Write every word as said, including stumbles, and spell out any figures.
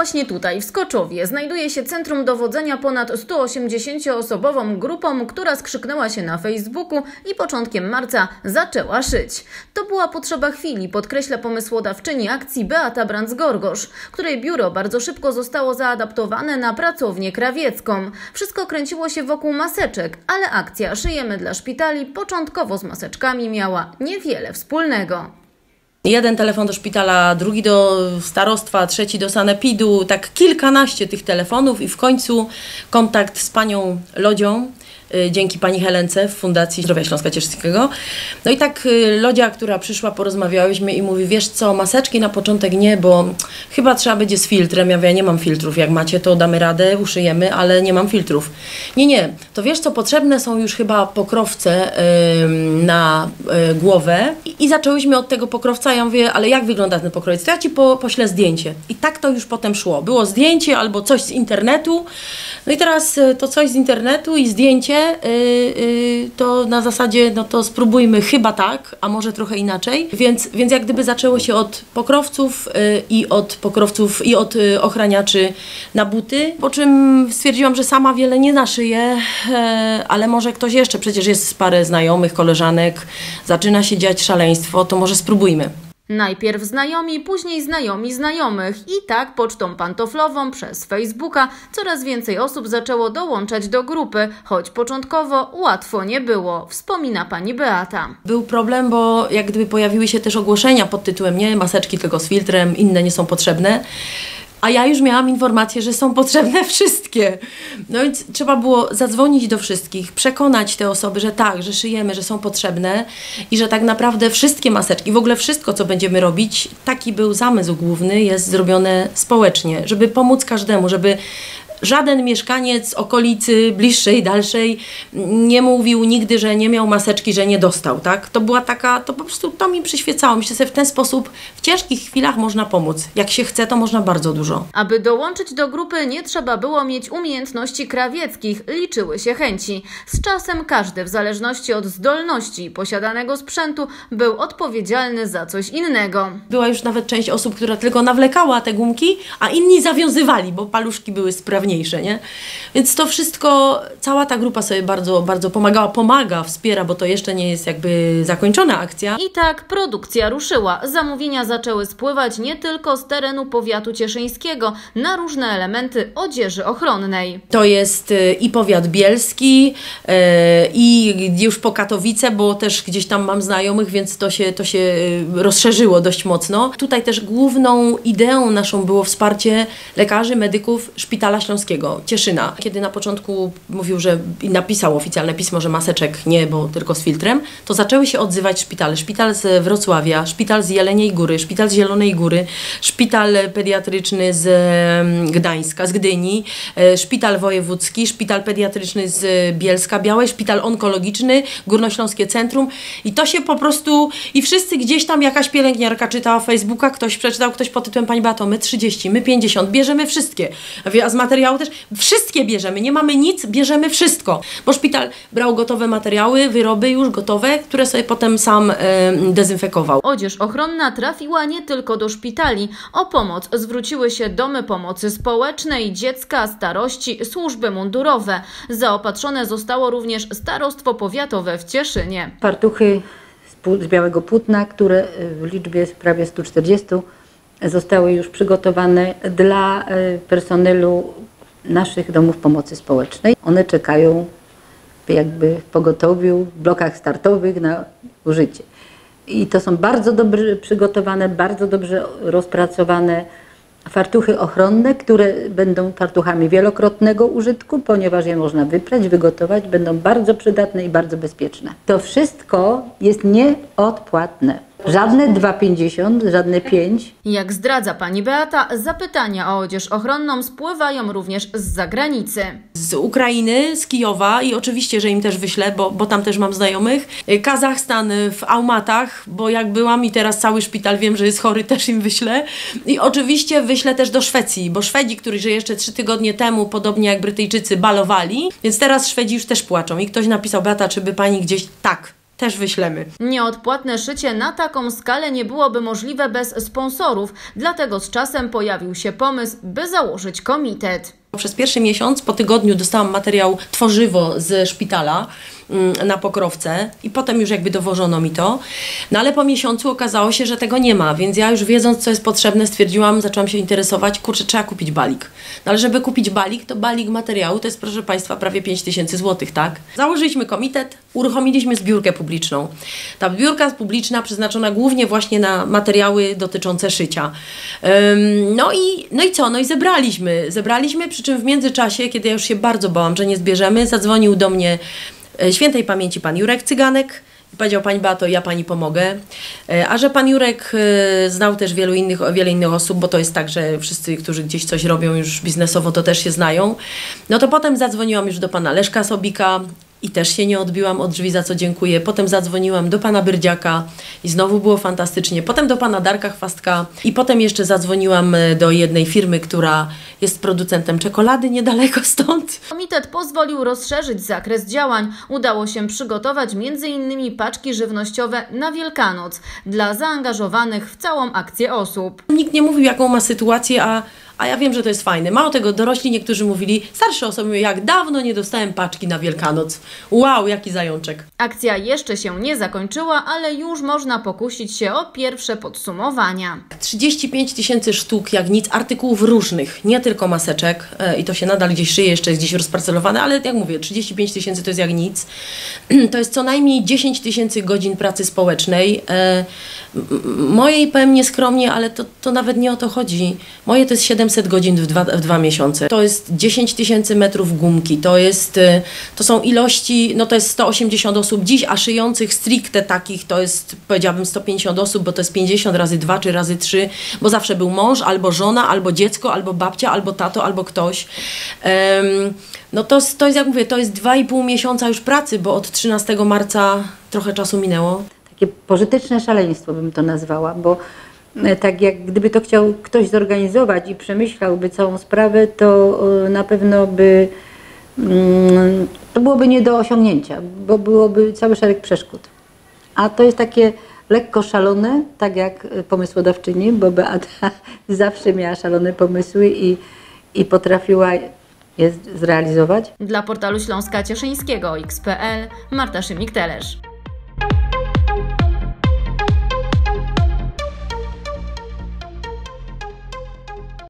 właśnie tutaj, w Skoczowie, znajduje się centrum dowodzenia ponad stu osiemdziesięcioosobową grupą, która skrzyknęła się na Facebooku i początkiem marca zaczęła szyć. To była potrzeba chwili, podkreśla pomysłodawczyni akcji Beata Branc-Gorgosz, której biuro bardzo szybko zostało zaadaptowane na pracownię krawiecką. Wszystko kręciło się wokół maseczek, ale akcja Szyjemy dla szpitali początkowo z maseczkami miała niewiele wspólnego. Jeden telefon do szpitala, drugi do starostwa, trzeci do sanepidu, tak kilkanaście tych telefonów i w końcu kontakt z panią Lodzią, dzięki pani Helence w Fundacji Zdrowia Śląska Cieszyńskiego. No i tak Lodzia, która przyszła, porozmawiałyśmy i mówi, wiesz co, maseczki na początek nie, bo chyba trzeba będzie z filtrem. Ja mówię, ja nie mam filtrów, jak macie, to damy radę, uszyjemy, ale nie mam filtrów. Nie, nie, to wiesz co, potrzebne są już chyba pokrowce yy, na yy, głowę I, i zaczęłyśmy od tego pokrowca, ja mówię, ale jak wygląda ten pokrowiec? To ja ci po, poślę zdjęcie. I tak to już potem szło. Było zdjęcie albo coś z internetu, no i teraz to coś z internetu i zdjęcie, to na zasadzie, no to spróbujmy chyba tak, a może trochę inaczej. Więc, więc jak gdyby zaczęło się od pokrowców i od pokrowców i od ochraniaczy na buty, po czym stwierdziłam, że sama wiele nie naszyję, ale może ktoś jeszcze, przecież jest parę znajomych, koleżanek, zaczyna się dziać szaleństwo, to może spróbujmy. Najpierw znajomi, później znajomi znajomych i tak pocztą pantoflową przez Facebooka coraz więcej osób zaczęło dołączać do grupy, choć początkowo łatwo nie było, wspomina pani Beata. Był problem, bo jak gdyby pojawiły się też ogłoszenia pod tytułem nie, maseczki tylko z filtrem, inne nie są potrzebne. A ja już miałam informację, że są potrzebne wszystkie. No więc trzeba było zadzwonić do wszystkich, przekonać te osoby, że tak, że szyjemy, że są potrzebne i że tak naprawdę wszystkie maseczki, w ogóle wszystko, co będziemy robić, taki był zamysł główny, jest zrobione społecznie, żeby pomóc każdemu, żeby żaden mieszkaniec okolicy bliższej, dalszej nie mówił nigdy, że nie miał maseczki, że nie dostał, tak? To była taka, to po prostu to mi przyświecało. Myślę sobie, w ten sposób w ciężkich chwilach można pomóc. Jak się chce, to można bardzo dużo. Aby dołączyć do grupy nie trzeba było mieć umiejętności krawieckich, liczyły się chęci. Z czasem każdy, w zależności od zdolności i posiadanego sprzętu, był odpowiedzialny za coś innego. Była już nawet część osób, która tylko nawlekała te gumki, a inni zawiązywali, bo paluszki były sprawniejsze. Nie? Więc to wszystko, cała ta grupa sobie bardzo, bardzo pomagała, pomaga, wspiera, bo to jeszcze nie jest jakby zakończona akcja. I tak produkcja ruszyła. Zamówienia zaczęły spływać nie tylko z terenu powiatu cieszyńskiego na różne elementy odzieży ochronnej. To jest i powiat bielski, i już po Katowice, bo też gdzieś tam mam znajomych, więc to się, to się rozszerzyło dość mocno. Tutaj też główną ideą naszą było wsparcie lekarzy, medyków Szpitala Śląskiego Cieszyna. Kiedy na początku mówił, że napisał oficjalne pismo, że maseczek nie, bo tylko z filtrem, to zaczęły się odzywać szpitale. Szpital z Wrocławia, szpital z Jeleniej Góry, szpital z Zielonej Góry, szpital pediatryczny z Gdańska, z Gdyni, szpital wojewódzki, szpital pediatryczny z Bielska Białej, szpital onkologiczny, Górnośląskie Centrum i to się po prostu, i wszyscy gdzieś tam jakaś pielęgniarka czytała Facebooka, ktoś przeczytał, ktoś pod tytułem pani Beato, my trzydzieści, my pięćdziesiąt, bierzemy wszystkie. A z materiału też wszystkie bierzemy, nie mamy nic, bierzemy wszystko. Bo szpital brał gotowe materiały, wyroby już gotowe, które sobie potem sam e, dezynfekował. Odzież ochronna trafiła nie tylko do szpitali. O pomoc zwróciły się domy pomocy społecznej, dziecka, starości, służby mundurowe. Zaopatrzone zostało również starostwo powiatowe w Cieszynie. Fartuchy z białego płótna, które w liczbie prawie stu czterdziestu zostały już przygotowane dla personelu naszych domów pomocy społecznej. One czekają jakby w pogotowiu, w blokach startowych na użycie. I to są bardzo dobrze przygotowane, bardzo dobrze rozpracowane fartuchy ochronne, które będą fartuchami wielokrotnego użytku, ponieważ je można wyprać, wygotować, będą bardzo przydatne i bardzo bezpieczne. To wszystko jest nieodpłatne. Żadne dwa pięćdziesiąt, żadne pięć. Jak zdradza pani Beata, zapytania o odzież ochronną spływają również z zagranicy. Z Ukrainy, z Kijowa i oczywiście, że im też wyślę, bo, bo tam też mam znajomych. Kazachstan w Almatach, bo jak byłam i teraz cały szpital wiem, że jest chory, też im wyślę. I oczywiście wyślę też do Szwecji, bo Szwedzi, którzy jeszcze trzy tygodnie temu, podobnie jak Brytyjczycy, balowali, więc teraz Szwedzi już też płaczą. I ktoś napisał, Beata, czy by pani gdzieś tak. też wyślemy. Nieodpłatne szycie na taką skalę nie byłoby możliwe bez sponsorów, dlatego z czasem pojawił się pomysł, by założyć komitet. Przez pierwszy miesiąc, po tygodniu dostałam materiał tworzywo ze szpitala na Pokrowce i potem już jakby dowożono mi to. No ale po miesiącu okazało się, że tego nie ma, więc ja już wiedząc, co jest potrzebne, stwierdziłam, zaczęłam się interesować, kurczę, trzeba kupić balik. No ale żeby kupić balik, to balik materiału to jest, proszę Państwa, prawie pięć tysięcy złotych, tak? Założyliśmy komitet, uruchomiliśmy zbiórkę publiczną. Ta zbiórka publiczna przeznaczona głównie właśnie na materiały dotyczące szycia. Ym, no, i, no i co? No i zebraliśmy. Zebraliśmy, przy czym w międzyczasie, kiedy ja już się bardzo bałam, że nie zbierzemy, zadzwonił do mnie świętej pamięci pan Jurek Cyganek i powiedział: pani Beato, ja pani pomogę. A że pan Jurek znał też wielu innych, wiele innych osób, bo to jest tak, że wszyscy, którzy gdzieś coś robią już biznesowo, to też się znają. No to potem zadzwoniłam już do pana Leszka Sobika i też się nie odbiłam od drzwi, za co dziękuję. Potem zadzwoniłam do pana Byrdziaka i znowu było fantastycznie. Potem do pana Darka Chwastka i potem jeszcze zadzwoniłam do jednej firmy, która jest producentem czekolady niedaleko stąd. Komitet pozwolił rozszerzyć zakres działań. Udało się przygotować między innymi paczki żywnościowe na Wielkanoc dla zaangażowanych w całą akcję osób. Nikt nie mówił, jaką ma sytuację, a A ja wiem, że to jest fajne. Mało tego, dorośli niektórzy mówili, starsze osoby mówią, jak dawno nie dostałem paczki na Wielkanoc. Wow, jaki zajączek. Akcja jeszcze się nie zakończyła, ale już można pokusić się o pierwsze podsumowania. trzydzieści pięć tysięcy sztuk, jak nic, artykułów różnych, nie tylko maseczek. E, I to się nadal gdzieś szyje, jeszcze jest gdzieś rozparcelowane, ale jak mówię, trzydzieści pięć tysięcy to jest jak nic. To jest co najmniej dziesięć tysięcy godzin pracy społecznej. E, mojej powiem nieskromnie, ale to, to nawet nie o to chodzi. Moje to jest siedemset godzin w dwa, w dwa miesiące. To jest dziesięć tysięcy metrów gumki, to jest, to są ilości, no to jest sto osiemdziesiąt osób dziś, a szyjących stricte takich to jest, powiedziałabym, sto pięćdziesiąt osób, bo to jest pięćdziesiąt razy dwa czy razy trzy, bo zawsze był mąż, albo żona, albo dziecko, albo babcia, albo tato, albo ktoś. Um, no to, to jest, jak mówię, to jest dwa i pół miesiąca już pracy, bo od trzynastego marca trochę czasu minęło. Takie pożyteczne szaleństwo bym to nazwała, bo tak jak gdyby to chciał ktoś zorganizować i przemyślałby całą sprawę, to na pewno by to byłoby nie do osiągnięcia, bo byłoby cały szereg przeszkód. A to jest takie lekko szalone, tak jak pomysłodawczyni, bo Beata zawsze miała szalone pomysły i, i potrafiła je zrealizować. Dla portalu Śląska Cieszyńskiego X kropka p l Marta Szymik-Telesz.